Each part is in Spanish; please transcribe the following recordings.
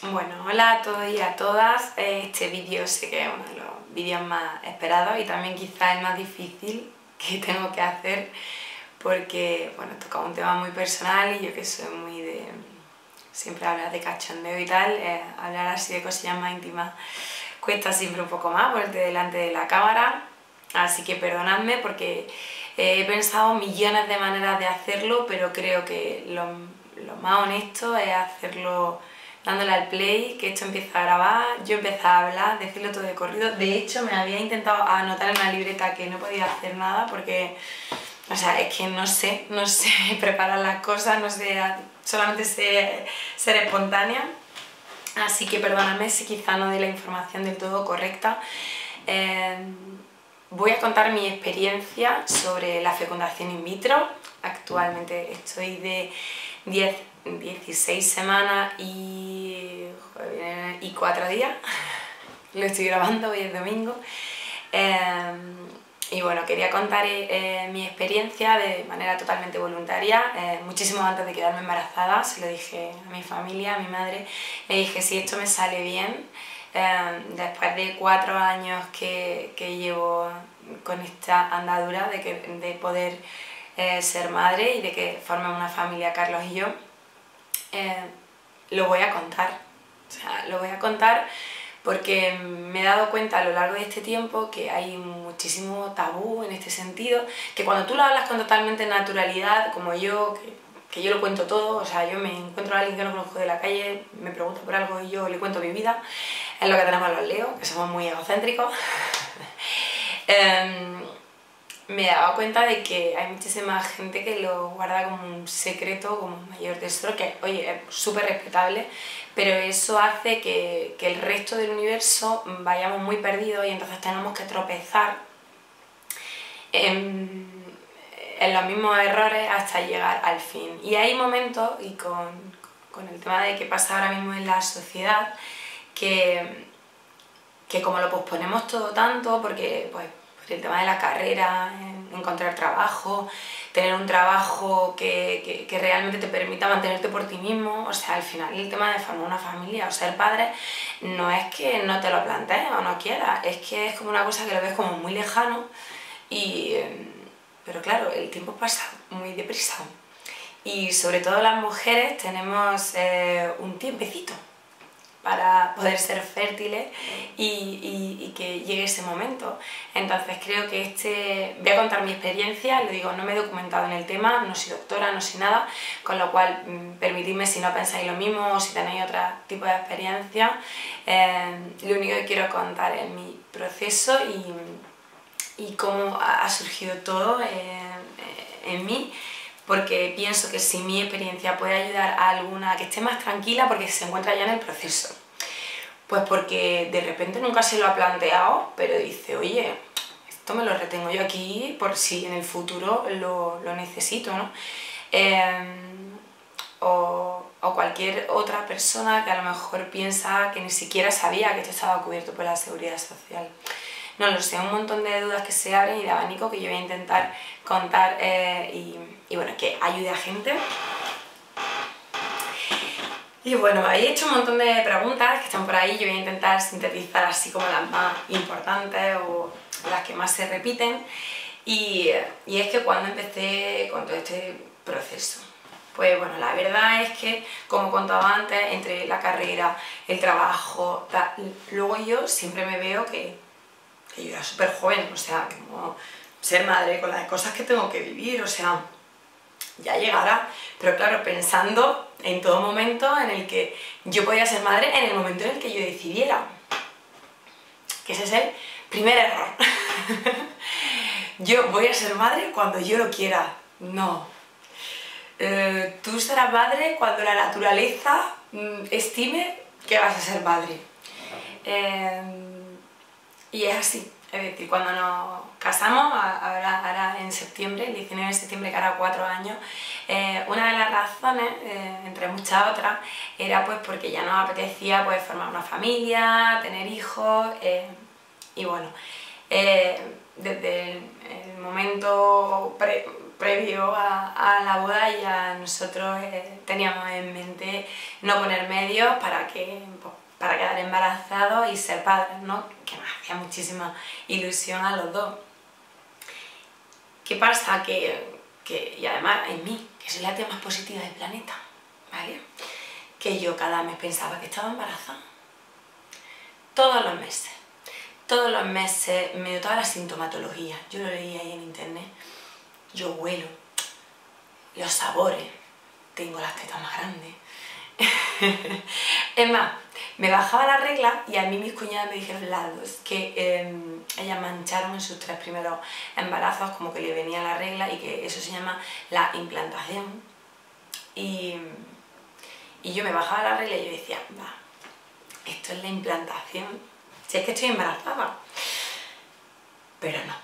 Bueno, hola a todos y a todas. Este vídeo sé que es uno de los vídeos más esperados y también quizás el más difícil que tengo que hacer porque, bueno, toca un tema muy personal y yo que soy muy de... siempre hablar de cachondeo y tal, hablar así de cosillas más íntimas cuesta siempre un poco más ponerte delante de la cámara, así que perdonadme porque he pensado millones de maneras de hacerlo, pero creo que lo más honesto es hacerlo dándole al play, que esto empieza a grabar, yo empiezo a hablar, decirlo todo de corrido. De hecho, me había intentado anotar en una libreta que no podía hacer nada porque, o sea, es que no sé preparar las cosas, no sé, solamente sé ser espontánea. Así que perdóname si quizá no doy la información del todo correcta. Voy a contar mi experiencia sobre la fecundación in vitro. Actualmente estoy de 16 semanas y 4 días. Lo estoy grabando, hoy es domingo. Y bueno, quería contar mi experiencia de manera totalmente voluntaria, muchísimo antes de quedarme embarazada. Se lo dije a mi familia, a mi madre, le dije si esto me sale bien, después de 4 años que llevo con esta andadura de poder ser madre y de que formemos una familia Carlos y yo, lo voy a contar. O sea, lo voy a contar porque me he dado cuenta a lo largo de este tiempo que hay muchísimo tabú en este sentido, que cuando tú lo hablas con totalmente naturalidad, como yo, que yo lo cuento todo, o sea, yo me encuentro a alguien que no conozco de la calle, me pregunta por algo y yo le cuento mi vida, es lo que tenemos los Leo, que somos muy egocéntricos. Me he dado cuenta de que hay muchísima gente que lo guarda como un secreto, como un mayor tesoro, que oye, es súper respetable, pero eso hace que el resto del universo vayamos muy perdidos y entonces tenemos que tropezar en los mismos errores hasta llegar al fin. Y hay momentos, y con el tema de qué pasa ahora mismo en la sociedad, que como lo posponemos todo tanto, porque pues el tema de la carrera, encontrar trabajo, tener un trabajo que realmente te permita mantenerte por ti mismo, o sea, al final el tema de formar una familia o ser padre no es que no te lo plantees o no quieras, es que es como una cosa que lo ves como muy lejano, pero claro, el tiempo pasa muy deprisa y sobre todo las mujeres tenemos un tiempecito para poder ser fértiles y que llegue ese momento. Entonces creo que voy a contar mi experiencia, lo digo, no me he documentado en el tema, no soy doctora, no soy nada, con lo cual permitidme si no pensáis lo mismo o si tenéis otro tipo de experiencia. Lo único que quiero contar es mi proceso y cómo ha surgido todo en mí, porque pienso que si mi experiencia puede ayudar a alguna que esté más tranquila porque se encuentra ya en el proceso, pues porque de repente nunca se lo ha planteado, pero dice, oye, esto me lo retengo yo aquí por si en el futuro lo necesito, ¿no? O cualquier otra persona que a lo mejor piensa que ni siquiera sabía que esto estaba cubierto por la Seguridad Social. No lo sé, un montón de dudas que se abren y de abanico que yo voy a intentar contar y bueno, que ayude a gente. Y bueno, me habéis hecho un montón de preguntas que están por ahí, yo voy a intentar sintetizar así como las más importantes o las que más se repiten. Y es que cuando empecé con todo este proceso, pues bueno, la verdad es que, como contaba antes, entre la carrera, el trabajo, luego yo siempre me veo que yo era súper joven, o sea, como ser madre con las cosas que tengo que vivir, o sea, ya llegará, pero claro, pensando en todo momento en el que yo podía ser madre en el momento en el que yo decidiera, que ese es el primer error. Yo voy a ser madre cuando yo lo quiera, no. Tú serás madre cuando la naturaleza estime que vas a ser madre. Y es así, es decir, cuando nos casamos, ahora en septiembre, el 19 de septiembre, que hará 4 años, una de las razones, entre muchas otras, era pues porque ya nos apetecía pues formar una familia, tener hijos, y bueno, desde el momento previo a la boda ya nosotros teníamos en mente no poner medios para quedar embarazados y ser padres, ¿no? Que nos hacía muchísima ilusión a los dos. ¿Qué pasa? Y además en mí, que soy la tía más positiva del planeta, ¿vale? Que yo cada mes pensaba que estaba embarazada. Todos los meses me notaba la sintomatología, yo lo leía ahí en internet. Yo huelo los sabores, tengo las tetas más grandes. Es más, me bajaba la regla y a mí mis cuñadas me dijeron las dos que ellas mancharon en sus 3 primeros embarazos como que le venía la regla y que eso se llama la implantación. Y yo me bajaba la regla y yo decía, va, esto es la implantación, si es que estoy embarazada. Pero no.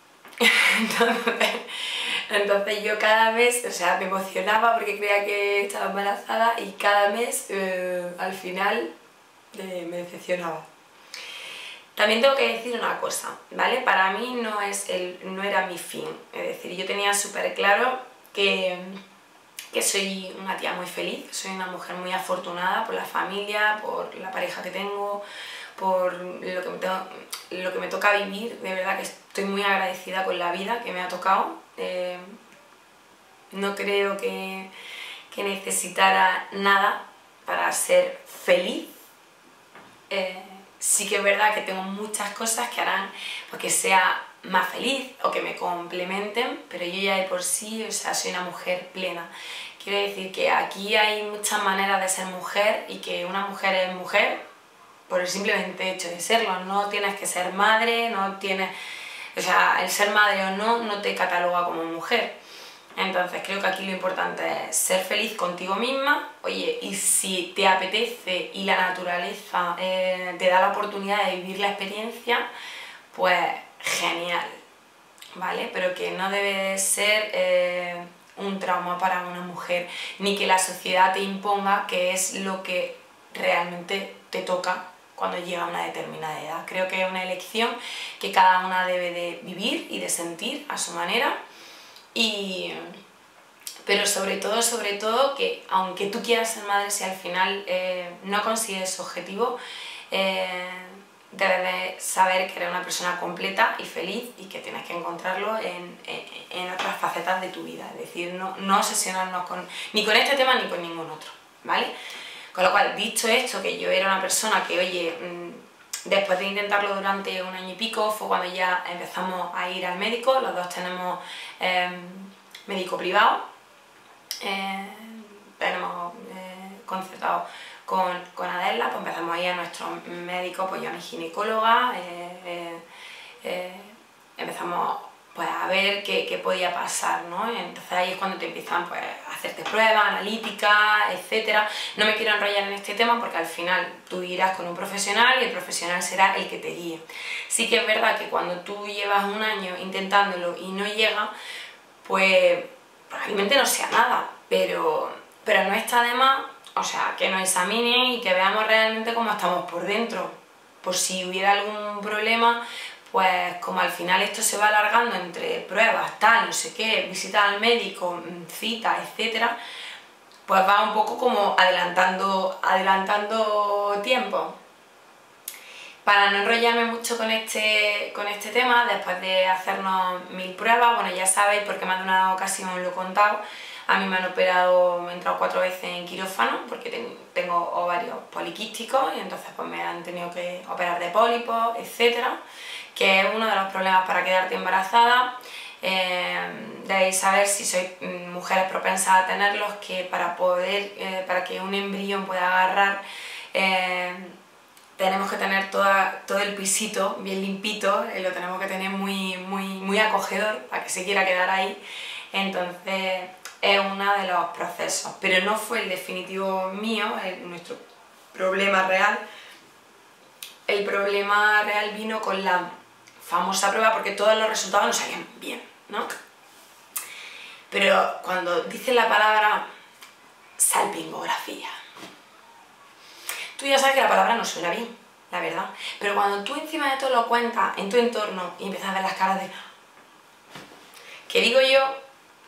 Entonces yo cada mes, o sea, me emocionaba porque creía que estaba embarazada y cada mes al final me decepcionaba. También tengo que decir una cosa, ¿vale? Para mí no era mi fin, es decir, yo tenía súper claro que soy una tía muy feliz, soy una mujer muy afortunada por la familia, por la pareja que tengo, por lo que me toca vivir. De verdad que estoy muy agradecida con la vida que me ha tocado. No creo que necesitara nada para ser feliz. Sí que es verdad que tengo muchas cosas que harán pues, que sea más feliz o que me complementen, pero yo ya de por sí, o sea, soy una mujer plena. Quiero decir que aquí hay muchas maneras de ser mujer y que una mujer es mujer por el simplemente hecho de serlo. No tienes que ser madre, o sea, el ser madre o no te cataloga como mujer. Entonces creo que aquí lo importante es ser feliz contigo misma. Oye, y si te apetece y la naturaleza te da la oportunidad de vivir la experiencia, pues genial, ¿vale? Pero que no debe de ser un trauma para una mujer, ni que la sociedad te imponga qué es lo que realmente te toca cuando llega a una determinada edad. Creo que es una elección que cada una debe de vivir y de sentir a su manera. Pero sobre todo que aunque tú quieras ser madre, si al final no consigues ese objetivo, debes de saber que eres una persona completa y feliz y que tienes que encontrarlo en otras facetas de tu vida. Es decir, no obsesionarnos ni con este tema ni con ningún otro, ¿vale? Con lo cual, dicho esto, que yo era una persona que, oye, después de intentarlo durante 1 año y pico, fue cuando ya empezamos a ir al médico. Los dos tenemos médico privado, tenemos concertado con Adela, pues empezamos a ir a nuestro médico, pues yo a mi ginecóloga, empezamos pues a ver qué podía pasar, ¿no? Entonces ahí es cuando te empiezan pues, a hacerte pruebas analíticas, etc. No me quiero enrollar en este tema porque al final tú irás con un profesional y el profesional será el que te guíe. Sí que es verdad que cuando tú llevas 1 año intentándolo y no llega, pues probablemente no sea nada, pero no está de más, o sea, que nos examinen y que veamos realmente cómo estamos por dentro, por si hubiera algún problema. Pues como al final esto se va alargando entre pruebas, tal, no sé qué, visitas al médico, citas, etc., pues va un poco como adelantando tiempo. Para no enrollarme mucho con este tema, después de hacernos 1000 pruebas, bueno, ya sabéis, porque más de una ocasión lo he contado, a mí me han operado, me he entrado 4 veces en quirófano porque tengo ovarios poliquísticos y entonces pues me han tenido que operar de pólipos, etcétera, que es uno de los problemas para quedarte embarazada. Debéis saber, si sois mujeres propensas a tenerlos, que para que un embrión pueda agarrar tenemos que tener todo el pisito bien limpito, lo tenemos que tener muy acogedor para que se quiera quedar ahí. Entonces es uno de los procesos, pero no fue el definitivo mío, nuestro problema real. El problema real vino con la famosa prueba, porque todos los resultados no salían bien, ¿no? Pero cuando dicen la palabra salpingografía, tú ya sabes que la palabra no suena bien, la verdad. Pero cuando tú encima de todo lo cuentas en tu entorno y empiezas a ver las caras de... ¿Qué digo yo?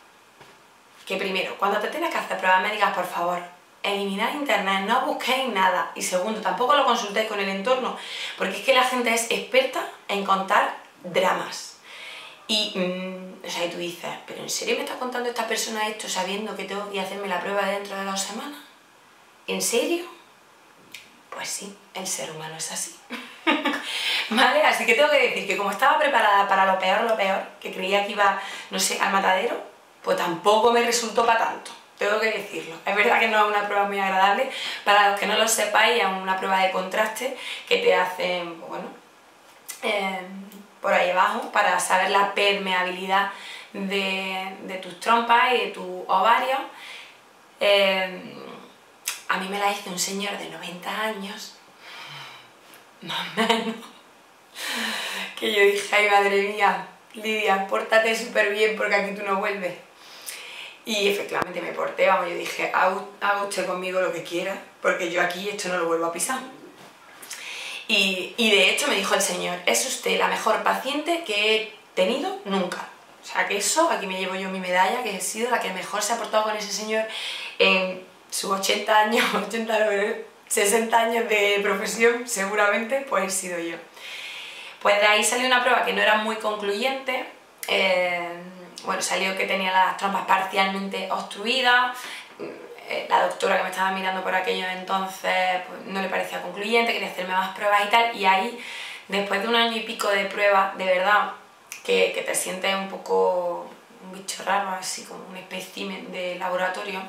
que primero, cuando te tienes que hacer pruebas médicas, por favor, eliminad internet, no busquéis nada. Y segundo, tampoco lo consultéis con el entorno, porque es que la gente es experta en contar dramas. Y, o sea, y tú dices, ¿pero en serio me está contando esta persona esto sabiendo que tengo que hacerme la prueba dentro de 2 semanas? ¿En serio? Pues sí, el ser humano es así. ¿Vale? Así que tengo que decir que como estaba preparada para lo peor, que creía que iba, no sé, al matadero, pues tampoco me resultó para tanto. Tengo que decirlo. Es verdad que no es una prueba muy agradable. Para los que no lo sepáis, es una prueba de contraste que te hacen, bueno, por ahí abajo para saber la permeabilidad de tus trompas y de tus ovarios. A mí me la hizo un señor de 90 años, más o menos, que yo dije, ay madre mía, Lidia, pórtate súper bien porque aquí tú no vuelves. Y efectivamente me porté, vamos, yo dije, haga usted conmigo lo que quiera, porque yo aquí esto no lo vuelvo a pisar. Y de hecho me dijo el señor, es usted la mejor paciente que he tenido nunca. O sea que eso, aquí me llevo yo mi medalla, que he sido la que mejor se ha portado con ese señor en sus 80 años, 60 años de profesión, seguramente, pues he sido yo. Pues de ahí salió una prueba que no era muy concluyente. Bueno, salió que tenía las trompas parcialmente obstruidas. La doctora que me estaba mirando por aquello entonces pues, no le parecía concluyente, quería hacerme más pruebas y tal, y ahí, después de 1 año y pico de pruebas, de verdad, que te sientes un poco un bicho raro, así como un espécimen de laboratorio,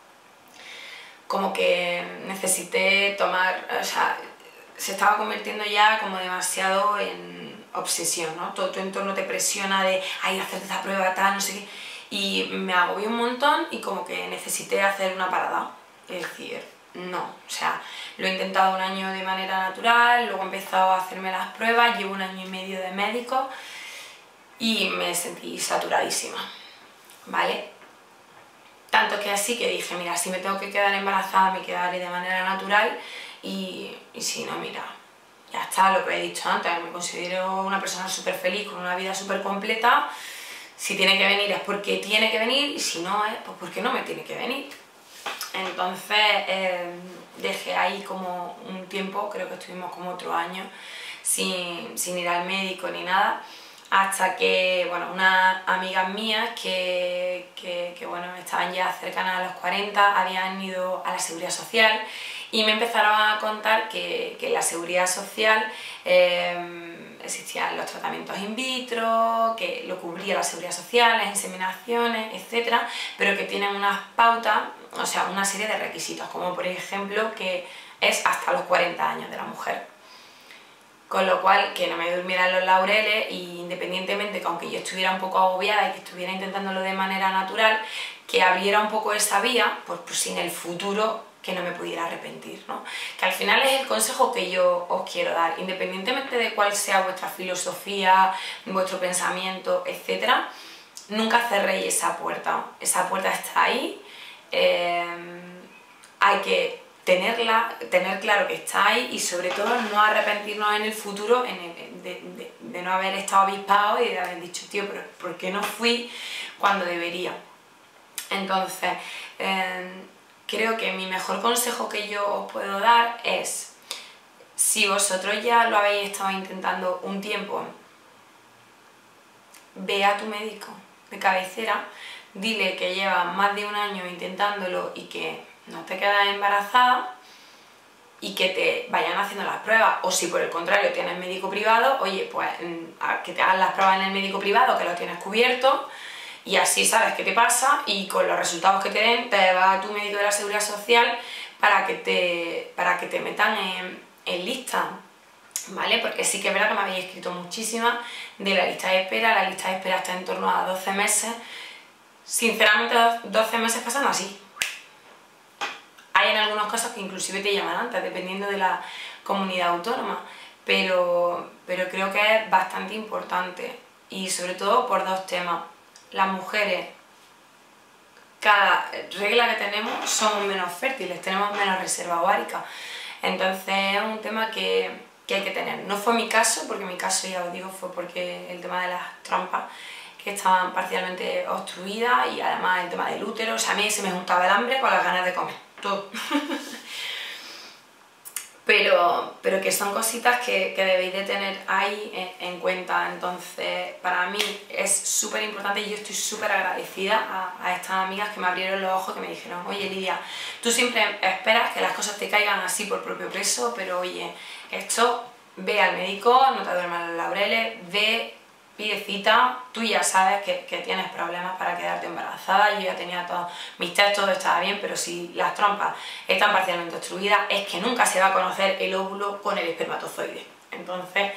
como que necesité tomar, o sea, se estaba convirtiendo ya como demasiado en obsesión, ¿no? Todo tu entorno te presiona de, ay, hacerte esta prueba, tal, no sé qué, y me agobió un montón y como que necesité hacer una parada, es decir, no, o sea, lo he intentado 1 año de manera natural, luego he empezado a hacerme las pruebas, llevo 1 año y medio de médico y me sentí saturadísima, ¿vale? Tanto que así que dije, mira, si me tengo que quedar embarazada me quedaré de manera natural y si no, mira, ya está, lo que he dicho antes, me considero una persona súper feliz, con una vida súper completa. Si tiene que venir es porque tiene que venir y si no es, pues porque no me tiene que venir. Entonces dejé ahí como un tiempo, creo que estuvimos como otro año sin ir al médico ni nada, hasta que, bueno, unas amigas mías que bueno, estaban ya cercanas a los 40, habían ido a la Seguridad Social y me empezaron a contar que en la Seguridad Social existían los tratamientos in vitro, que lo cubría la Seguridad Social, las inseminaciones, etc., pero que tienen unas pautas, o sea, una serie de requisitos, como por ejemplo que es hasta los 40 años de la mujer. Con lo cual, que no me durmieran los laureles y independientemente que aunque yo estuviera un poco agobiada y que estuviera intentándolo de manera natural, que abriera un poco esa vía, pues sin el futuro que no me pudiera arrepentir, ¿no? Que al final es el consejo que yo os quiero dar, independientemente de cuál sea vuestra filosofía, vuestro pensamiento, etc., nunca cerréis esa puerta está ahí, hay que tener claro que está ahí y sobre todo no arrepentirnos en el futuro de no haber estado avispados y de haber dicho, tío, pero ¿por qué no fui cuando debería? Entonces, creo que mi mejor consejo que yo os puedo dar es, si vosotros ya lo habéis estado intentando un tiempo, ve a tu médico de cabecera, dile que llevas más de 1 año intentándolo y que no te quedas embarazada y que te vayan haciendo las pruebas, o si por el contrario tienes médico privado, oye, pues que te hagan las pruebas en el médico privado, que lo tienes cubierto, y así sabes qué te pasa y con los resultados que te den te vas a tu médico de la Seguridad Social para que te metan en lista, ¿vale? Porque sí que es verdad que me habéis escrito muchísimas de la lista de espera está en torno a 12 meses, sinceramente 12 meses pasan así. Hay en algunos casos que inclusive te llaman antes, dependiendo de la comunidad autónoma, pero creo que es bastante importante y sobre todo por 2 temas. Las mujeres, cada regla que tenemos, somos menos fértiles, tenemos menos reserva ovárica, entonces es un tema que hay que tener. No fue mi caso, porque mi caso, ya os digo, fue porque el tema de las trompas, que estaban parcialmente obstruidas y además el tema del útero, o sea, a mí se me juntaba el hambre con las ganas de comer, todo. Pero que son cositas que debéis de tener ahí en cuenta. Entonces, para mí es súper importante y yo estoy súper agradecida a estas amigas que me abrieron los ojos, que me dijeron, oye Lidia, tú siempre esperas que las cosas te caigan así por propio peso, pero oye, esto, ve al médico, no te duermas los laureles, ve, pide cita, tú ya sabes que tienes problemas para quedarte embarazada, yo ya tenía todos mis test, todo estaba bien, pero si las trompas están parcialmente obstruidas es que nunca se va a conocer el óvulo con el espermatozoide. Entonces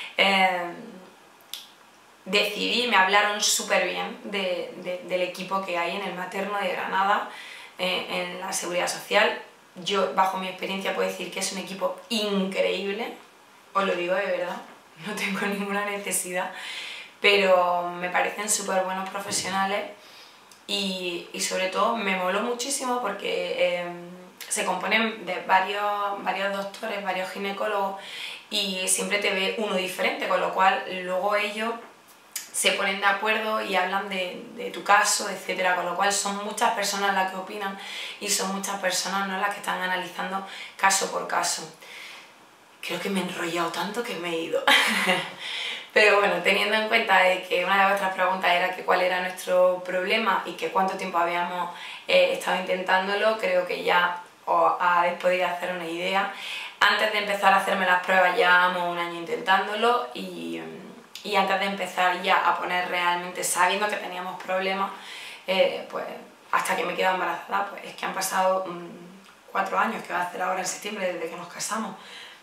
decidí, me hablaron súper bien del equipo que hay en el materno de Granada, en la Seguridad Social. Yo, bajo mi experiencia, puedo decir que es un equipo increíble, os lo digo de verdad, no tengo ninguna necesidad, pero me parecen súper buenos profesionales y sobre todo me moló muchísimo porque se componen de varios doctores, varios ginecólogos y siempre te ve uno diferente, con lo cual luego ellos se ponen de acuerdo y hablan de tu caso, etcétera, con lo cual son muchas personas las que opinan y son muchas personas, ¿no?, las que están analizando caso por caso. Creo que me he enrollado tanto que me he ido. Pero bueno, teniendo en cuenta de que una de vuestras preguntas era que cuál era nuestro problema y que cuánto tiempo habíamos estado intentándolo, creo que ya os habéis podido hacer una idea. Antes de empezar a hacerme las pruebas llevábamos un año intentándolo y antes de empezar ya a poner realmente, sabiendo que teníamos problemas, pues hasta que me quedo embarazada, pues es que han pasado 4 años, que va a hacer ahora en septiembre, desde que nos casamos.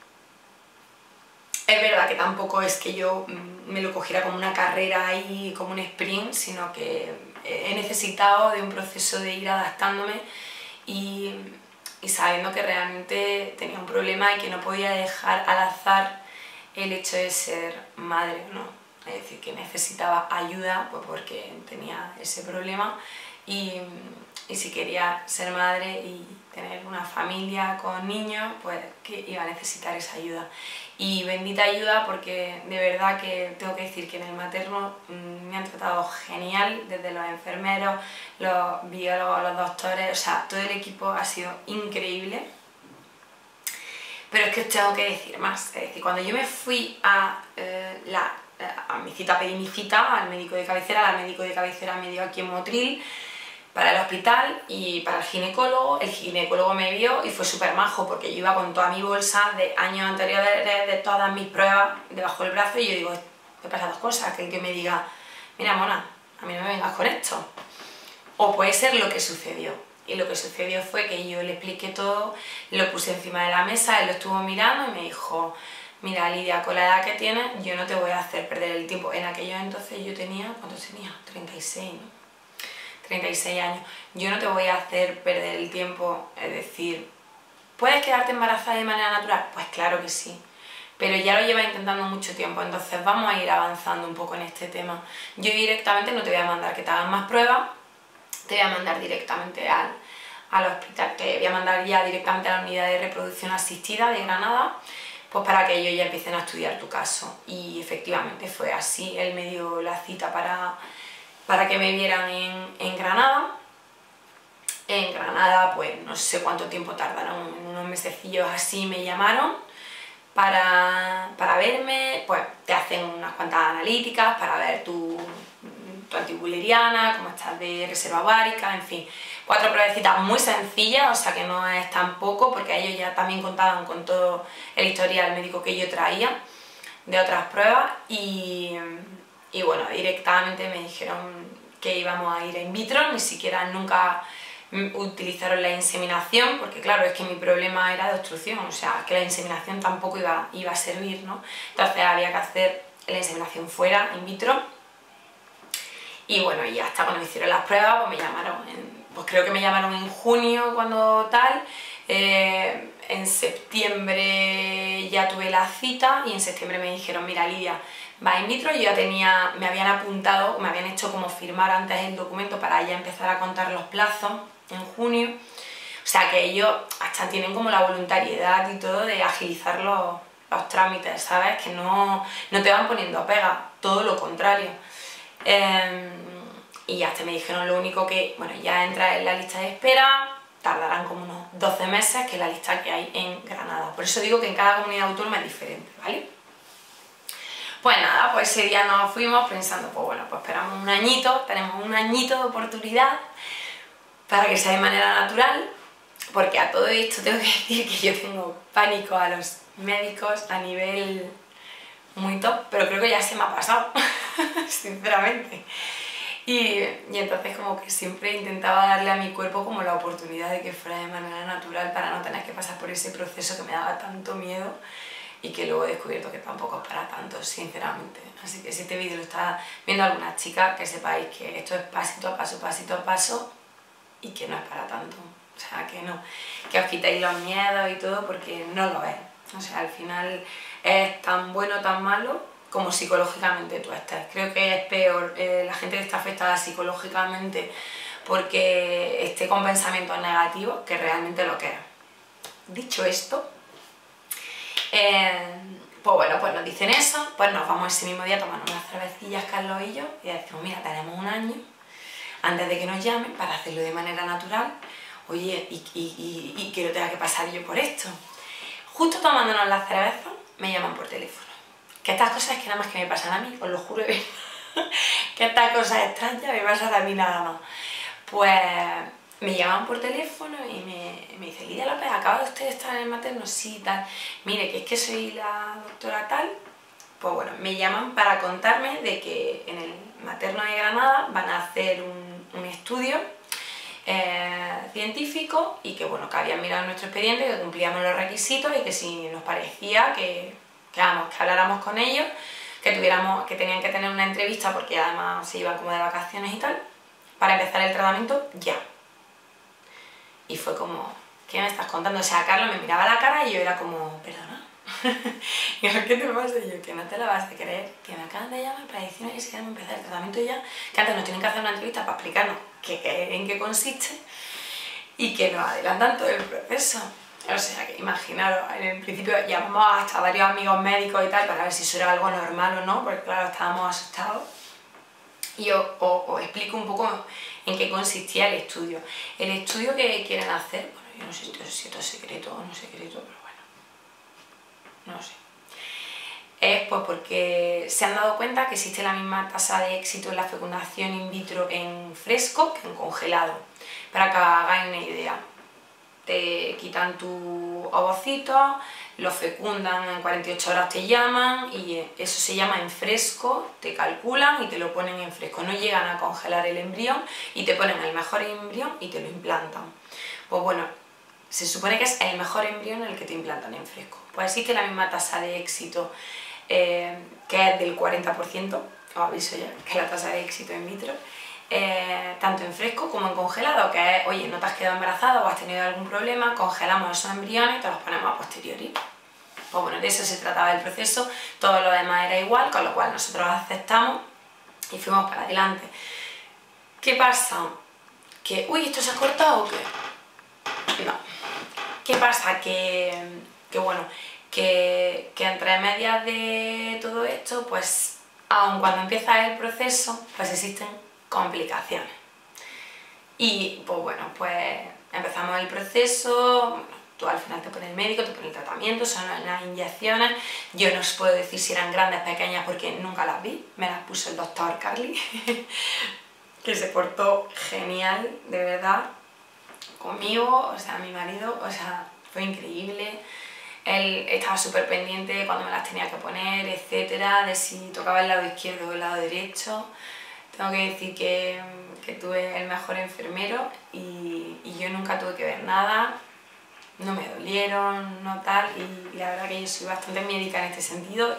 Es verdad que tampoco es que yo me lo cogiera como una carrera y como un sprint, sino que he necesitado de un proceso de ir adaptándome y sabiendo que realmente tenía un problema y que no podía dejar al azar el hecho de ser madre, ¿no? Es decir, que necesitaba ayuda pues porque tenía ese problema y si quería ser madre y tener una familia con niños, pues que iba a necesitar esa ayuda. Y bendita ayuda, porque de verdad que tengo que decir que en el materno me han tratado genial, desde los enfermeros, los biólogos, los doctores, o sea, todo el equipo ha sido increíble. Pero es que os tengo que decir más, es decir, cuando yo me fui a mi cita, pedí mi cita al médico de cabecera, la médico de cabecera me dio aquí en Motril, para el hospital y para el ginecólogo me vio y fue súper majo porque yo iba con toda mi bolsa de años anteriores de todas mis pruebas debajo del brazo y yo digo, me pasa 2 cosas, que el que me diga, mira mona, a mí no me vengas con esto, o puede ser lo que sucedió. Y lo que sucedió fue que yo le expliqué todo, lo puse encima de la mesa, él lo estuvo mirando y me dijo, mira Lidia, con la edad que tienes yo no te voy a hacer perder el tiempo. En aquellos entonces yo tenía, ¿cuántos tenía? 36, ¿no? 36 años. Yo no te voy a hacer perder el tiempo, es decir, ¿puedes quedarte embarazada de manera natural? Pues claro que sí, pero ya lo llevas intentando mucho tiempo, entonces vamos a ir avanzando un poco en este tema. Yo directamente no te voy a mandar que te hagan más pruebas, te voy a mandar directamente al hospital, te voy a mandar ya directamente a la unidad de reproducción asistida de Granada, pues para que ellos ya empiecen a estudiar tu caso. Y efectivamente fue así, él me dio la cita para que me vieran en Granada. En Granada, pues no sé cuánto tiempo tardaron, en unos mesecillos así me llamaron para verme, pues te hacen unas cuantas analíticas para ver tu antibulleriana, cómo estás de reserva ovárica, en fin. 4 pruebecitas muy sencillas, o sea que no es tampoco, porque ellos ya también contaban con todo el historial médico que yo traía de otras pruebas y bueno, directamente me dijeron que íbamos a ir in vitro, ni siquiera nunca utilizaron la inseminación, porque claro, es que mi problema era de obstrucción, o sea, que la inseminación tampoco iba a servir, ¿no? Entonces había que hacer la inseminación fuera, in vitro, y bueno, y hasta cuando me hicieron las pruebas, pues me llamaron, pues creo que me llamaron en junio cuando tal, en septiembre ya tuve la cita y en septiembre me dijeron, mira Lidia, va in vitro. Yo ya me habían apuntado, me habían hecho como firmar antes el documento para ya empezar a contar los plazos en junio, o sea que ellos hasta tienen como la voluntariedad y todo de agilizar los trámites, ¿sabes? Que no te van poniendo a pega, todo lo contrario. Y hasta me dijeron lo único que, bueno, ya entra en la lista de espera, tardarán como unos 12 meses, que es la lista que hay en Granada. Por eso digo que en cada comunidad autónoma es diferente, ¿vale? Pues nada, pues ese día nos fuimos pensando, pues bueno, pues esperamos un añito, tenemos un añito de oportunidad para que sea de manera natural, porque a todo esto tengo que decir que yo tengo pánico a los médicos a nivel muy top, pero creo que ya se me ha pasado, sinceramente. Y entonces como que siempre intentaba darle a mi cuerpo como la oportunidad de que fuera de manera natural para no tener que pasar por ese proceso que me daba tanto miedo y que luego he descubierto que tampoco es para tanto, sinceramente. Así que si este vídeo lo está viendo alguna chica, que sepáis que esto es pasito a paso y que no es para tanto. O sea, que no, que os quitéis los miedos y todo porque no lo es. O sea, al final es tan bueno, tan malo como psicológicamente tú estés. Creo que es peor la gente que está afectada psicológicamente porque esté con pensamientos negativos que realmente lo que es. Dicho esto, pues bueno, pues nos dicen eso, pues nos vamos ese mismo día a tomar unas cervecillas, Carlos y yo, y decimos, mira, tenemos un año antes de que nos llamen para hacerlo de manera natural, oye, y que no tenga que pasar yo por esto. Justo tomándonos las cervezas, me llaman por teléfono. Que estas cosas es que nada más que me pasan a mí, os lo juro, que estas cosas extrañas me pasan a mí nada más. Pues me llaman por teléfono y me dice, Lidia López, ¿acaba usted de estar en el materno? Sí, tal. Mire, que es que soy la doctora tal. Pues bueno, me llaman para contarme de que en el materno de Granada van a hacer un estudio científico y que bueno, que habían mirado nuestro expediente, que cumplíamos los requisitos y que si nos parecía que habláramos con ellos, que tenían que tener una entrevista porque además se iban como de vacaciones y tal, para empezar el tratamiento ya. Y fue como, ¿qué me estás contando? O sea, Carlos me miraba la cara y yo era como, perdona. Y yo, ¿qué te pasa? Y yo, que no te la vas a creer, que me acaban de llamar para decirme que si queremos empezar el tratamiento ya, que antes nos tienen que hacer una entrevista para explicarnos en qué consiste y que nos adelantan todo el proceso. O sea, que imaginaros, en el principio llamamos hasta varios amigos médicos y tal para ver si eso era algo normal o no, porque claro, estábamos asustados. Y os explico un poco en qué consistía el estudio. El estudio que quieren hacer, bueno, yo no sé si esto es secreto o no secreto, pero bueno, no lo sé. Es pues porque se han dado cuenta que existe la misma tasa de éxito en la fecundación in vitro en fresco que en congelado. Para que hagáis una idea, te quitan tu ovocito, lo fecundan en 48 horas, te llaman y eso se llama en fresco, te calculan y te lo ponen en fresco. No llegan a congelar el embrión y te ponen el mejor embrión y te lo implantan. Pues bueno, se supone que es el mejor embrión el que te implantan en fresco. Pues existe la misma tasa de éxito que es del 40%, os aviso ya, que es la tasa de éxito in vitro, tanto en fresco como en congelado, que es, oye, no te has quedado embarazada o has tenido algún problema, congelamos esos embriones y te los ponemos a posteriori. Pues bueno, de eso se trataba el proceso, todo lo demás era igual, con lo cual nosotros aceptamos y fuimos para adelante. ¿Qué pasa? Que, uy, ¿esto se ha cortado o qué? No. ¿Qué pasa? Que bueno, que entre medias de todo esto, pues aun cuando empieza el proceso, pues existen complicaciones. Y pues bueno, pues empezamos el proceso, bueno, tú al final te pone el médico, te pone el tratamiento, son las inyecciones. Yo no os puedo decir si eran grandes o pequeñas porque nunca las vi, me las puso el doctor Carly, que se portó genial, de verdad, conmigo, o sea, mi marido, o sea, fue increíble. Él estaba súper pendiente cuando me las tenía que poner, etcétera, de si tocaba el lado izquierdo o el lado derecho. Tengo que decir que tuve el mejor enfermero y yo nunca tuve que ver nada, no me dolieron, no tal, y la verdad que yo soy bastante médica en este sentido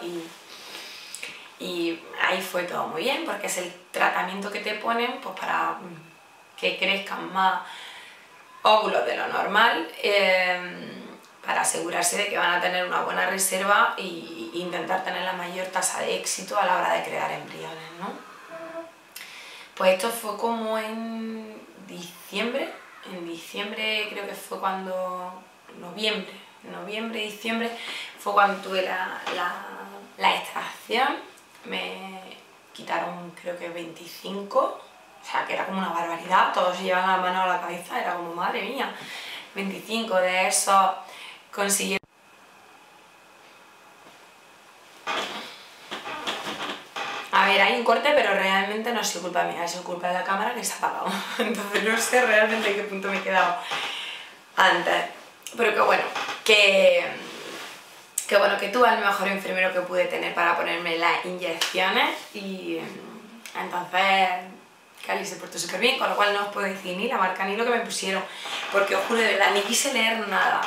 y ahí fue todo muy bien, porque es el tratamiento que te ponen pues para que crezcan más óvulos de lo normal, para asegurarse de que van a tener una buena reserva e intentar tener la mayor tasa de éxito a la hora de crear embriones, ¿no? Pues esto fue como en diciembre creo que fue cuando, noviembre, diciembre, fue cuando tuve la extracción. quitaron creo que 25, o sea que era como una barbaridad, todos se llevaban la mano a la cabeza, era como madre mía, 25 de esos consiguieron. A ver, hay un corte, pero realmente no ha sido culpa mía, es culpa de la cámara que se ha apagado. Entonces no sé realmente en qué punto me he quedado antes. Pero que bueno, que tuve al mejor enfermero que pude tener para ponerme las inyecciones y entonces Cali se portó súper bien, con lo cual no os puedo decir ni la marca ni lo que me pusieron, porque os juro de verdad, ni quise leer nada.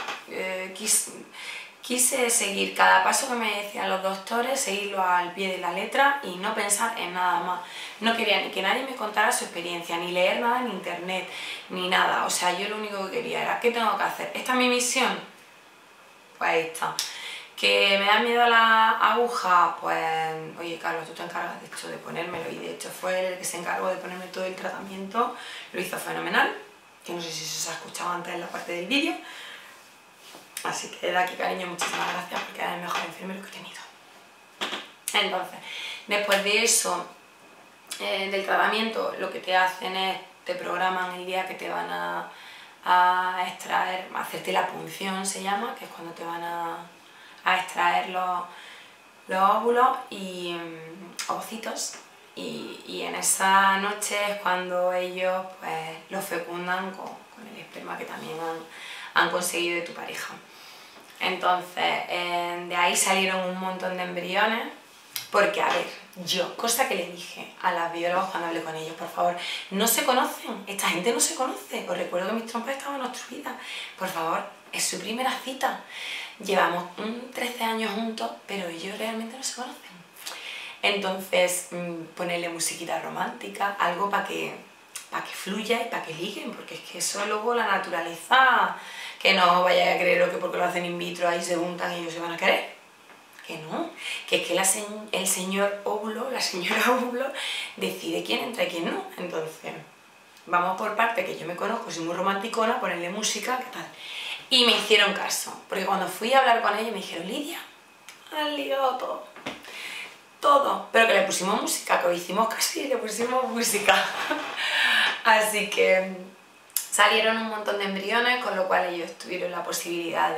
Quise seguir cada paso que me decían los doctores, seguirlo al pie de la letra y no pensar en nada más. No quería ni que nadie me contara su experiencia, ni leer nada en internet, ni nada. O sea, yo lo único que quería era, ¿qué tengo que hacer? ¿Esta es mi misión? Pues ahí está. ¿Que me da miedo la aguja? Pues, oye Carlos, tú te encargas de hecho de ponérmelo, y de hecho fue él el que se encargó de ponerme todo el tratamiento, lo hizo fenomenal, que no sé si se os ha escuchado antes en la parte del vídeo. Así que de aquí, cariño, muchísimas gracias porque es el mejor enfermero que he tenido. Entonces, después de eso, del tratamiento, lo que te hacen es, te programan el día que te van a extraer, hacerte la punción se llama, que es cuando te van a extraer los óvulos y ovocitos. Y en esa noche es cuando ellos pues los fecundan con el esperma que también han conseguido de tu pareja. Entonces, de ahí salieron un montón de embriones, porque, a ver, yo, cosa que le dije a las biólogas cuando hablé con ellos, por favor, no se conocen, esta gente no se conoce, os recuerdo que mis trompas estaban obstruidas, por favor, es su primera cita, llevamos 13 años juntos, pero ellos realmente no se conocen. Entonces, ponerle musiquita romántica, algo para que fluya y para que liguen, porque es que eso luego la naturaleza, que no vayáis a creer que porque lo hacen in vitro ahí se juntan y ellos se van a querer, que no, que es que el señor óvulo, la señora óvulo decide quién entra y quién no. Entonces vamos por parte, que yo me conozco, soy muy romanticona, ponerle música, ¿qué tal? Y me hicieron caso, porque cuando fui a hablar con ellos me dijeron, Lidia, han ligado todo, pero que le pusimos música, que lo hicimos casi y le pusimos música. Así que salieron un montón de embriones, con lo cual ellos tuvieron la posibilidad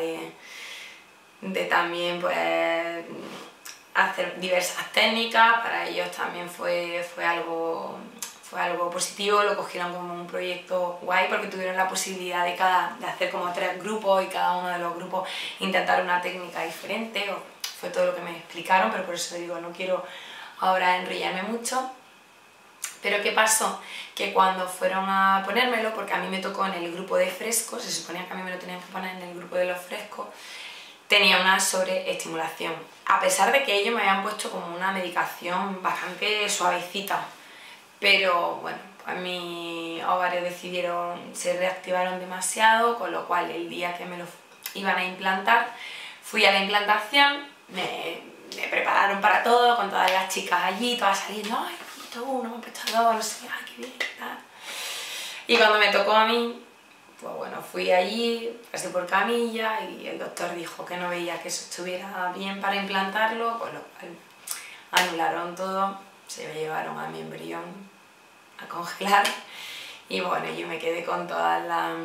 de también pues hacer diversas técnicas. Para ellos también fue algo positivo, lo cogieron como un proyecto guay porque tuvieron la posibilidad de hacer como 3 grupos y cada uno de los grupos intentar una técnica diferente. Fue todo lo que me explicaron, pero por eso digo, no quiero ahora enrollarme mucho. Pero ¿qué pasó? Que cuando fueron a ponérmelo, porque a mí me tocó en el grupo de frescos, se suponía que a mí me lo tenían que poner en el grupo de los frescos, tenía una sobreestimulación. A pesar de que ellos me habían puesto como una medicación bastante suavecita, pero bueno, pues mis ovarios se reactivaron demasiado, con lo cual el día que me lo iban a implantar, fui a la implantación, me prepararon para todo, con todas las chicas allí, todas saliendo, ay, me he puesto uno, me he puesto dos, no sé, ay, qué bien, tal. Y cuando me tocó a mí, pues bueno, fui allí, pasé por camilla y el doctor dijo que no veía que eso estuviera bien para implantarlo, con lo cual anularon todo, se me llevaron a mi embrión a congelar y bueno, yo me quedé con todas las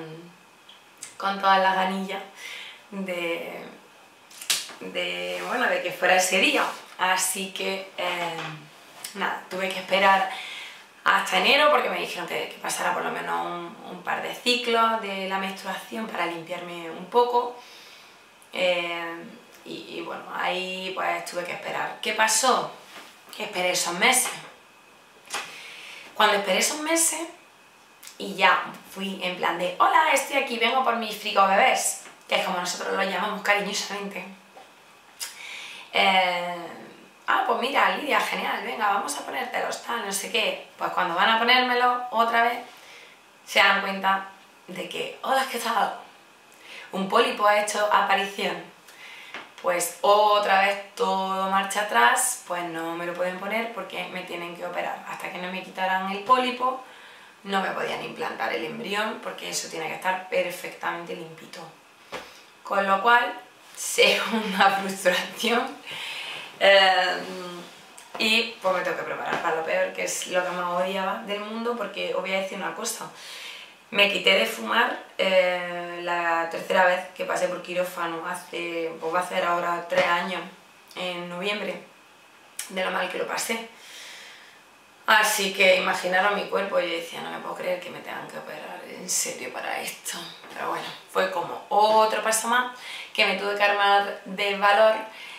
ganillas de que fuera ese día. Así que nada, tuve que esperar hasta enero porque me dijeron que pasara por lo menos un par de ciclos de la menstruación para limpiarme un poco. Y bueno, ahí pues tuve que esperar. ¿Qué pasó? Que esperé esos meses. Cuando esperé esos meses y ya fui en plan de hola, estoy aquí, vengo por mis frico bebés, que es como nosotros lo llamamos cariñosamente. Pues mira, Lidia, genial, venga, vamos a ponértelos, tal, no sé qué. Pues cuando van a ponérmelo otra vez, se dan cuenta de que, hola, ¿qué tal? Un pólipo ha hecho aparición. Pues otra vez todo marcha atrás, pues no me lo pueden poner porque me tienen que operar. Hasta que no me quitaran el pólipo, no me podían implantar el embrión porque eso tiene que estar perfectamente limpito. Con lo cual, segunda frustración. y pues me tengo que preparar para lo peor, que es lo que más odiaba del mundo, porque os voy a decir una cosa. Me quité de fumar la tercera vez que pasé por quirófano, pues va a hacer ahora 3 años, en noviembre, de lo mal que lo pasé. Así que imaginaros mi cuerpo, yo decía, no me puedo creer que me tengan que operar en serio para esto. Pero bueno, fue como otro paso más que me tuve que armar de valor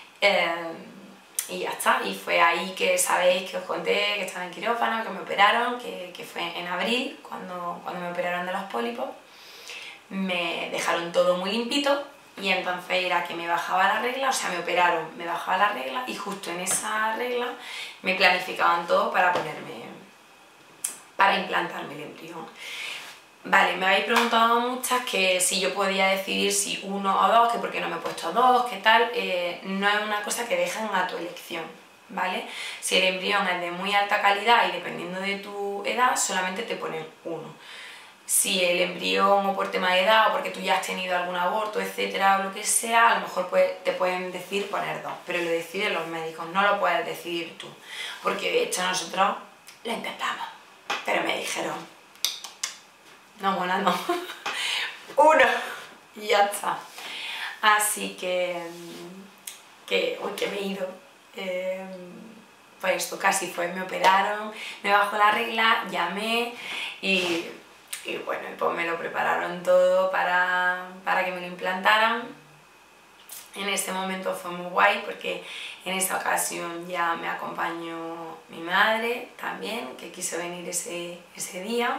y ya está. Y fue ahí que sabéis que os conté que estaba en quirófano, que me operaron, que fue en abril cuando me operaron de los pólipos. Me dejaron todo muy limpito y entonces era que me bajaba la regla, o sea, me operaron, me bajaba la regla y justo en esa regla me planificaban todo para implantarme el embrión. Vale, me habéis preguntado muchas que si yo podía decidir si uno o dos, que por qué no me he puesto dos, qué tal. No es una cosa que dejen a tu elección, ¿vale? Si el embrión es de muy alta calidad y dependiendo de tu edad, solamente te ponen uno. Si el embrión o por tema de edad o porque tú ya has tenido algún aborto, etcétera, o lo que sea, a lo mejor te pueden decir poner dos, pero lo deciden los médicos, no lo puedes decidir tú, porque de hecho nosotros lo intentamos, pero me dijeron, no, bueno, no, uno, y ya está. Así que me he ido. Pues esto casi fue, me operaron, me bajó la regla, llamé y bueno, pues me lo prepararon todo para que me lo implantaran. En este momento fue muy guay porque en esta ocasión ya me acompañó mi madre también, que quiso venir ese día.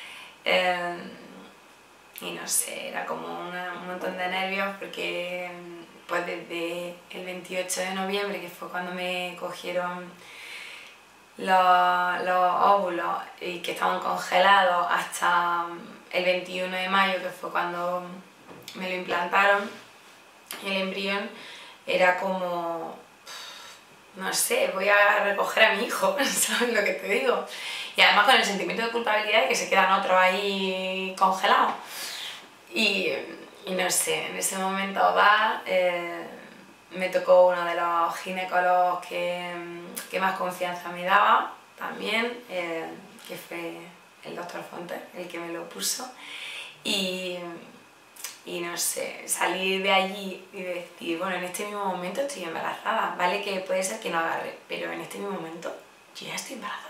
Y no sé, era como un montón de nervios porque pues desde el 28 de noviembre, que fue cuando me cogieron los óvulos y que estaban congelados, hasta el 21 de mayo, que fue cuando me lo implantaron, el embrión, era como, no sé, voy a recoger a mi hijo, ¿sabes lo que te digo? Y además con el sentimiento de culpabilidad de que se quedan otros ahí congelados. Y no sé, en ese momento me tocó uno de los ginecólogos que más confianza me daba también, que fue el doctor Fonte, el que me lo puso. Y no sé, salir de allí y decir, bueno, en este mismo momento estoy embarazada, vale que puede ser que no agarre, pero en este mismo momento yo ya estoy embarazada.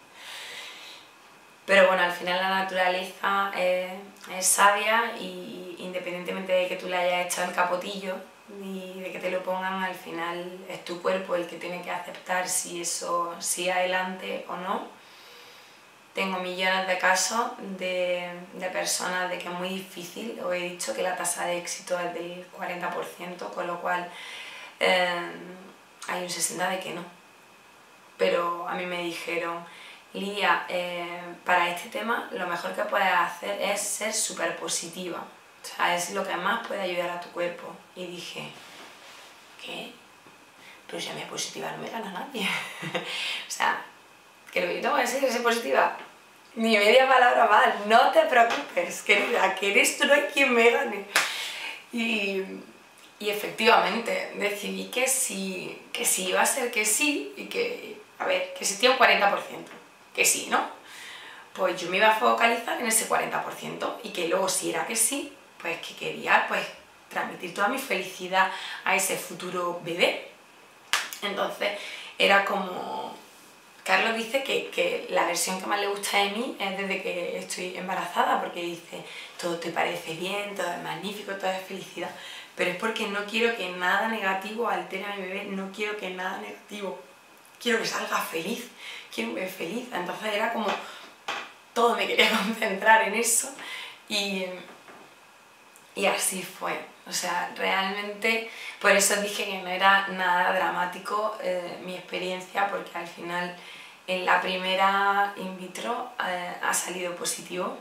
Pero bueno, al final la naturaleza es sabia y independientemente de que tú le hayas echado el capotillo y de que te lo pongan, al final es tu cuerpo el que tiene que aceptar si eso sigue adelante o no. Tengo millones de casos de personas de que es muy difícil, os he dicho que la tasa de éxito es del 40%, con lo cual hay un 60% de que no. Pero a mí me dijeron, Lidia, para este tema lo mejor que puedes hacer es ser súper positiva, o sea, es lo que más puede ayudar a tu cuerpo. Y dije, ¿qué? Pero si a mí positiva no me gana nadie. O sea, que lo que yo tengo que decir es ser positiva. Ni media palabra más, no te preocupes, querida, que eres tú, no hay quien me gane. Y efectivamente decidí que sí iba a ser que sí y que, a ver, que existía un 40%, que sí, ¿no? Pues yo me iba a focalizar en ese 40% y que luego si era que sí, pues que quería pues transmitir toda mi felicidad a ese futuro bebé. Entonces era como, Carlos dice que la versión que más le gusta de mí es desde que estoy embarazada, porque dice, todo te parece bien, todo es magnífico, todo es felicidad, pero es porque no quiero que nada negativo altere a mi bebé, no quiero que nada negativo, quiero que salga feliz, quiero un bebé feliz. Entonces era como, todo me quería concentrar en eso y así fue. O sea, realmente, por eso dije que no era nada dramático mi experiencia, porque al final en la primera in vitro ha salido positivo,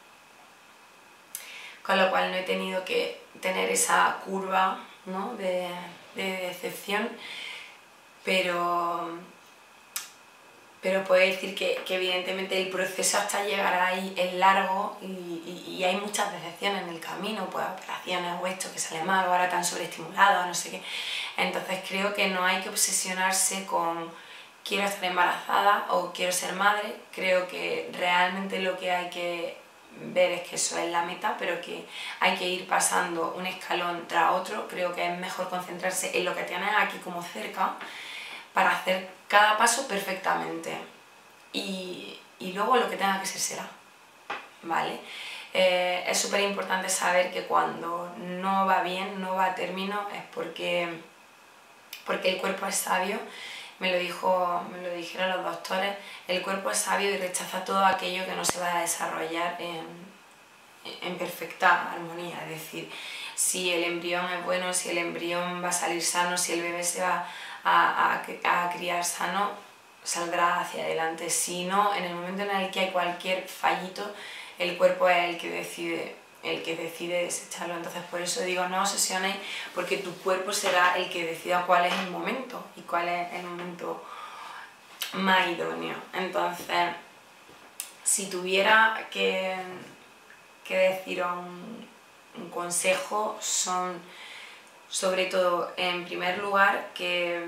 con lo cual no he tenido que tener esa curva, ¿no?, de decepción, pero puedo decir que evidentemente el proceso hasta llegar ahí es largo y hay muchas decepciones en el camino, pues operaciones o esto que sale mal o ahora tan sobreestimulado, no sé qué. Entonces creo que no hay que obsesionarse con quiero estar embarazada o quiero ser madre. Creo que realmente lo que hay que ver es que eso es la meta, pero que hay que ir pasando un escalón tras otro. Creo que es mejor concentrarse en lo que tienes aquí como cerca para hacer cada paso perfectamente, y luego lo que tenga que ser será, ¿vale? Es súper importante saber que cuando no va bien, no va a término, es porque el cuerpo es sabio. Me lo dijeron los doctores, el cuerpo es sabio y rechaza todo aquello que no se va a desarrollar en perfecta armonía. Es decir, si el embrión es bueno, si el embrión va a salir sano, si el bebé se va a criar sano, saldrá hacia adelante. Si no, en el momento en el que hay cualquier fallito, el cuerpo es el que decide desecharlo. Entonces, por eso digo, no obsesionéis, porque tu cuerpo será el que decida cuál es el momento y cuál es el momento más idóneo. Entonces, si tuviera que deciros un consejo, son sobre todo, en primer lugar, que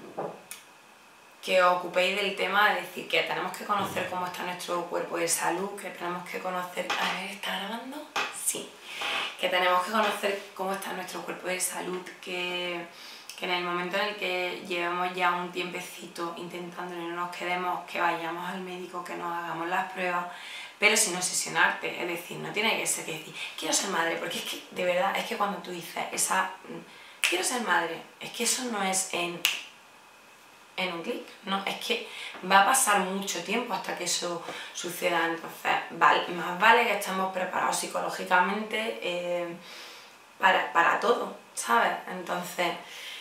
os ocupéis del tema de decir que tenemos que conocer cómo está nuestro cuerpo de salud, que tenemos que conocer... A ver, ¿está grabando? Sí. Que tenemos que conocer cómo está nuestro cuerpo de salud, que en el momento en el que llevemos ya un tiempecito intentándolo y no nos quedemos, que vayamos al médico, que nos hagamos las pruebas, pero sin obsesionarte. Es decir, no tiene que ser que decir, quiero ser madre, porque es que, de verdad, es que cuando tú dices quiero ser madre, es que eso no es en un clic, no, es que va a pasar mucho tiempo hasta que eso suceda. Entonces, más vale que estemos preparados psicológicamente para todo, ¿sabes? Entonces,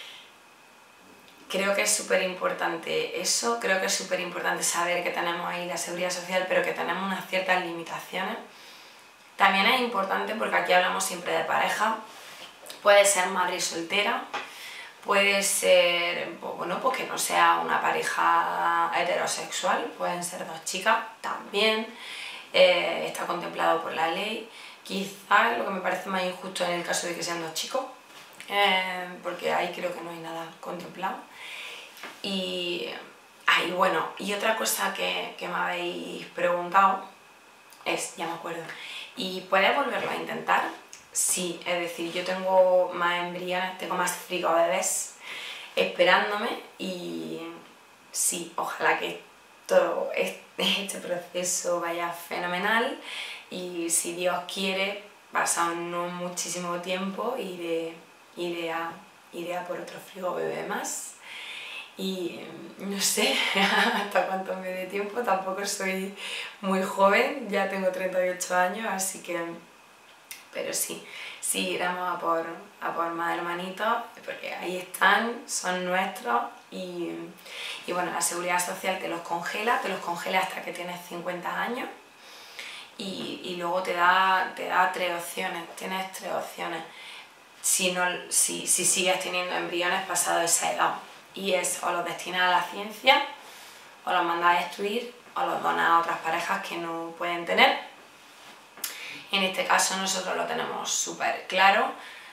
creo que es súper importante eso, creo que es súper importante saber que tenemos ahí la seguridad social, pero que tenemos unas ciertas limitaciones. También es importante, porque aquí hablamos siempre de pareja, puede ser madre soltera, puede ser, bueno, pues que no sea una pareja heterosexual, pueden ser dos chicas también, está contemplado por la ley. Quizás lo que me parece más injusto en el caso de que sean dos chicos, porque ahí creo que no hay nada contemplado. Y bueno, y otra cosa que me habéis preguntado es, ya me acuerdo, ¿y puedes volverlo a intentar? Sí, es decir, yo tengo más embriones, tengo más frigobebés esperándome, y sí, ojalá que todo este proceso vaya fenomenal, y si Dios quiere, pasado no muchísimo tiempo, iré a por otro frigobebé más. Y no sé hasta cuánto me dé tiempo, tampoco soy muy joven, ya tengo 38 años, así que... Pero sí, iremos a por más hermanitos, porque ahí están, son nuestros, y bueno, la seguridad social te los congela hasta que tienes 50 años, y luego te da tres opciones, tienes tres opciones si sigues teniendo embriones pasado esa edad, y es o los destinas a la ciencia, o los mandas a destruir, o los donas a otras parejas que no pueden tener. En este caso nosotros lo tenemos súper claro,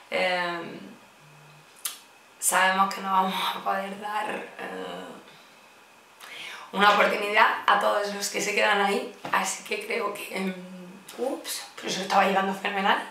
sabemos que no vamos a poder dar una oportunidad a todos los que se quedan ahí, así que creo que... pero eso estaba llegando fenomenal.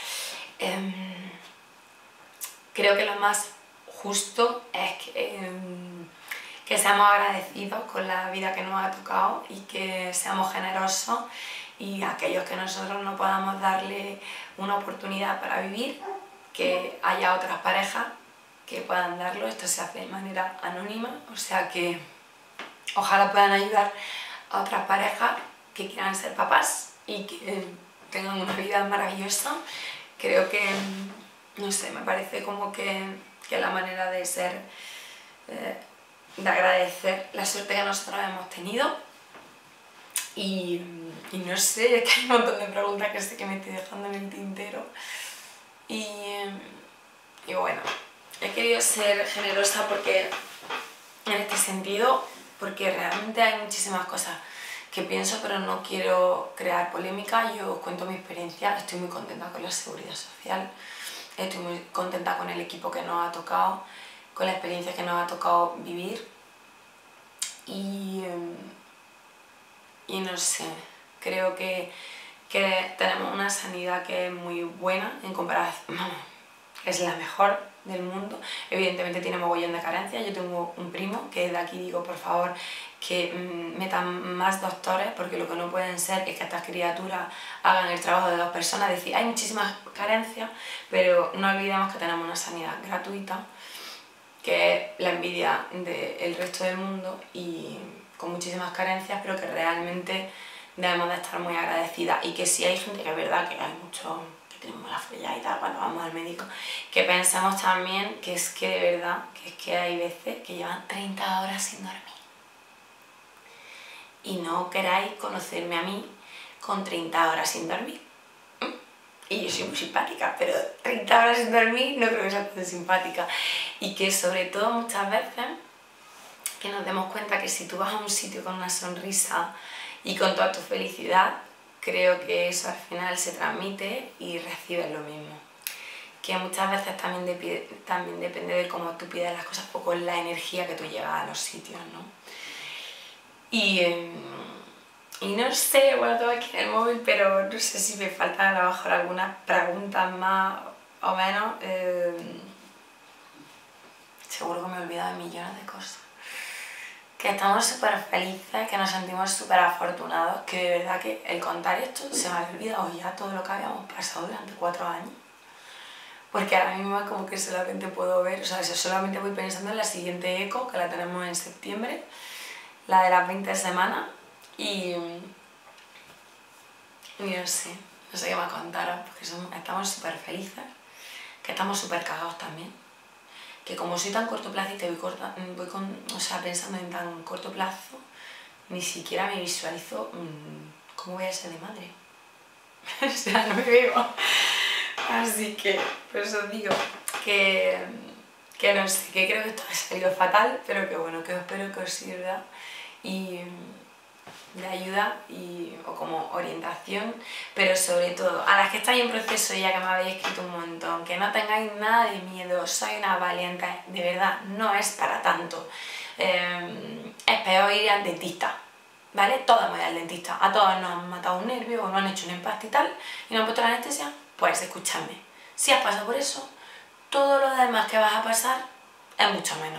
Creo que lo más justo es que seamos agradecidos con la vida que nos ha tocado, y que seamos generosos, y aquellos que nosotros no podamos darle una oportunidad para vivir, que haya otras parejas que puedan darlo. Esto se hace de manera anónima, o sea que ojalá puedan ayudar a otras parejas que quieran ser papás y que tengan una vida maravillosa. Creo que, no sé, me parece como que la manera de ser, de agradecer la suerte que nosotros hemos tenido. Y no sé, es que hay un montón de preguntas que sé que me estoy dejando en el tintero. Y bueno, he querido ser generosa porque, en este sentido, porque realmente hay muchísimas cosas que pienso, pero no quiero crear polémica. Yo os cuento mi experiencia, estoy muy contenta con la seguridad social, estoy muy contenta con el equipo que nos ha tocado, con la experiencia que nos ha tocado vivir. y no sé, creo que tenemos una sanidad que es muy buena en comparación, es la mejor del mundo. Evidentemente tiene mogollón de carencias. Yo tengo un primo que de aquí digo, por favor, que metan más doctores, porque lo que no pueden ser es que estas criaturas hagan el trabajo de 2 personas. Es decir, hay muchísimas carencias, pero no olvidemos que tenemos una sanidad gratuita, que es la envidia del resto del mundo y con muchísimas carencias, pero que realmente debemos de estar muy agradecidas. Y que sí hay gente, que es verdad que hay muchos que tenemos la folla y tal cuando vamos al médico, que pensamos también que es que de verdad, que es que hay veces que llevan 30 horas sin dormir. Y no queráis conocerme a mí con 30 horas sin dormir. Y yo soy muy simpática, pero 30 horas sin dormir no creo que sea tan simpática. Y que sobre todo muchas veces que nos demos cuenta que si tú vas a un sitio con una sonrisa y con toda tu felicidad, creo que eso al final se transmite y recibes lo mismo. Que muchas veces también depende de cómo tú pides las cosas o con la energía que tú llevas a los sitios, ¿no? Y no sé, bueno, tengo aquí en el móvil, pero no sé si me faltan a lo mejor algunas preguntas más o menos. Seguro que me he olvidado de millones de cosas. Que estamos súper felices, que nos sentimos súper afortunados, que de verdad que el contar esto se me había olvidado ya todo lo que habíamos pasado durante 4 años. Porque ahora mismo es como que solamente puedo ver, o sea, solamente voy pensando en la siguiente eco, que la tenemos en septiembre, la de las 20 semanas, y no sé qué más contaros, porque estamos súper felices, que estamos súper cagados también, que como soy tan cortoplacista y pensando en tan corto plazo, ni siquiera me visualizo cómo voy a ser de madre. O sea, no me veo. Así que, por eso digo que no sé, que creo que esto ha salido fatal, pero que bueno, que espero que os sirva y de ayuda o como orientación, pero sobre todo a las que estáis en proceso, ya que me habéis escrito un montón, que no tengáis nada de miedo, sois una valiente, de verdad, no es para tanto. Es peor ir al dentista, ¿vale? Todos hemos ido al dentista, a todos nos han matado un nervio o nos han hecho un empaste y tal, y nos han puesto la anestesia. Pues escuchadme, si has pasado por eso, todo lo demás que vas a pasar es mucho menos.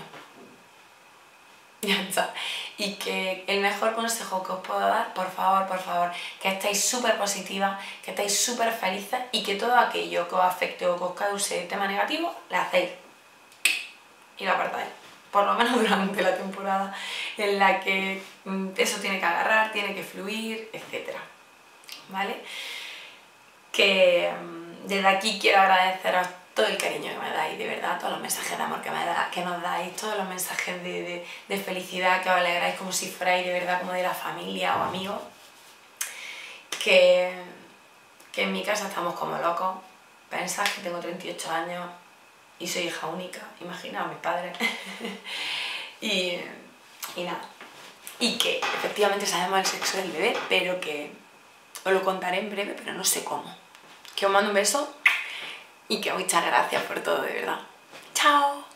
Ya está. Y que el mejor consejo que os puedo dar, por favor, que estéis súper positivas, que estéis súper felices y que todo aquello que os afecte o que os cause tema negativo, le hacéis y lo apartáis. Por lo menos durante la temporada en la que eso tiene que agarrar, tiene que fluir, etc. ¿Vale? Que desde aquí quiero agradeceros todo el cariño que me dais, de verdad, todos los mensajes de amor que nos dais, todos los mensajes de felicidad, que os alegráis como si fuerais de verdad como de la familia o amigos, que en mi casa estamos como locos. Pensad que tengo 38 años y soy hija única, imaginaos mis padres. y nada, y que efectivamente sabemos el sexo del bebé, pero que os lo contaré en breve, pero no sé cómo. Que os mando un beso y que muchas gracias por todo, de verdad. ¡Chao!